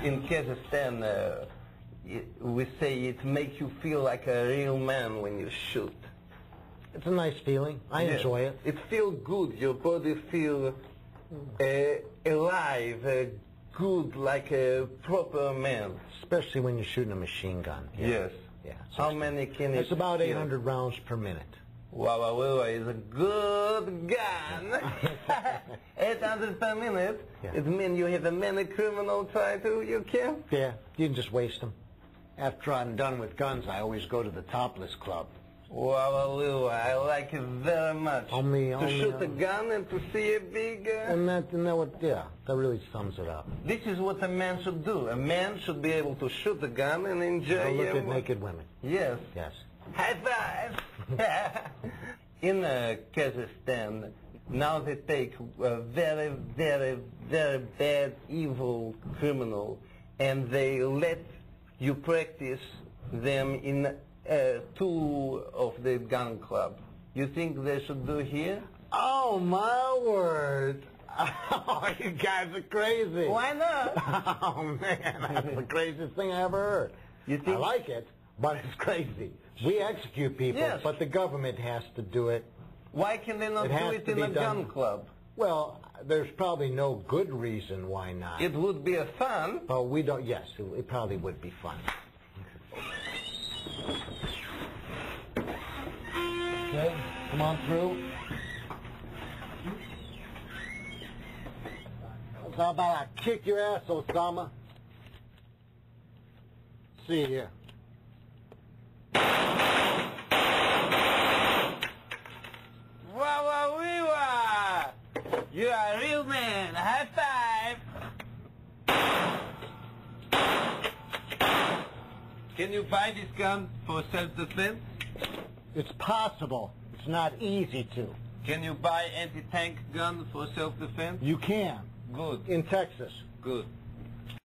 in Kazakhstan, we say it makes you feel like a real man when you shoot. It's a nice feeling. I enjoy it. It feels good. Your body feels alive, good, like a proper man. Especially when you're shooting a machine gun. Yeah. Yes. Yeah. How many can it? It's about 800 rounds per minute. Wow, is a good gun. 800 per minute. Yeah. It means you have a many criminal try to you kill. Yeah, you can just waste them. After I'm done with guns, I always go to the topless club. Wow, I like it very much. To shoot a gun and to see a big... that really sums it up. This is what a man should do. A man should be able to shoot a gun and enjoy... Look at naked women. Yes. Yes. High five! In Kazakhstan, now they take a very, very, very bad, evil criminal and they let you practice them in 2 of the gun club. You think they should do here? Oh, my word. Oh, you guys are crazy. Why not? Oh, man, that's the craziest thing I ever heard. You think? I like it, but it's crazy. We execute people, yes, but the government has to do it. Why can they not do it in a gun club? Well, there's probably no good reason why not. It would be a fun. Oh, we don't, yes, it probably would be fun. Okay, come on through. How about I kick your ass, Osama? See you here. Wow, you are a real man. High five. Can you buy this gun for self-defense? It's possible. It's not easy to. Can you buy anti-tank gun for self-defense? You can. Good. In Texas. Good.